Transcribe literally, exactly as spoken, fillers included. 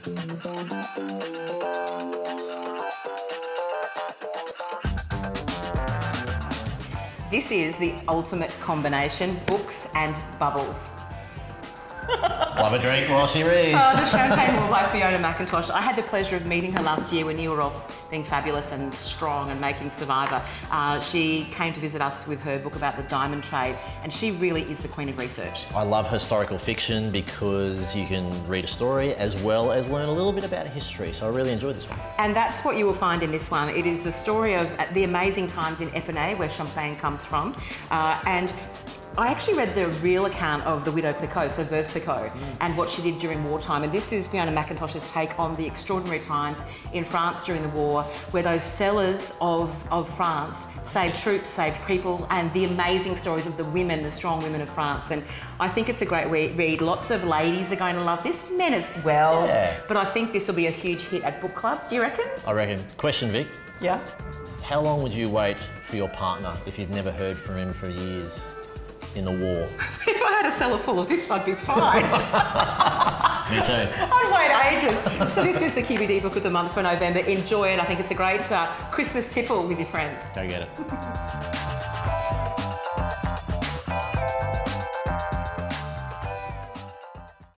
This is the ultimate combination, books and bubbles. Love a drink while she reads. Oh, the Champagne War by Fiona McIntosh. I had the pleasure of meeting her last year when you were off being fabulous and strong and making Survivor. Uh, she came to visit us with her book about the diamond trade, and she really is the queen of research. I love historical fiction because you can read a story as well as learn a little bit about history, so I really enjoyed this one. And that's what you will find in this one. It is the story of the amazing times in Epinay, where champagne comes from, uh, and I actually read the real account of the widow Clicquot, so Veuve Clicquot, mm. and what she did during wartime. And this is Fiona McIntosh's take on the extraordinary times in France during the war, where those sellers of, of France saved troops, saved people, and the amazing stories of the women, the strong women of France. And I think it's a great read. Lots of ladies are going to love this, men as well. Yeah. But I think this will be a huge hit at book clubs. Do you reckon? I reckon. Question, Vic. Yeah? How long would you wait for your partner if you've never heard from him for years? In the war. If I had a cellar full of this, I'd be fine. Me too. I'd wait ages. So this is the Q B D book of the month for November. Enjoy it. I think it's a great uh, Christmas tipple with your friends. Go get it.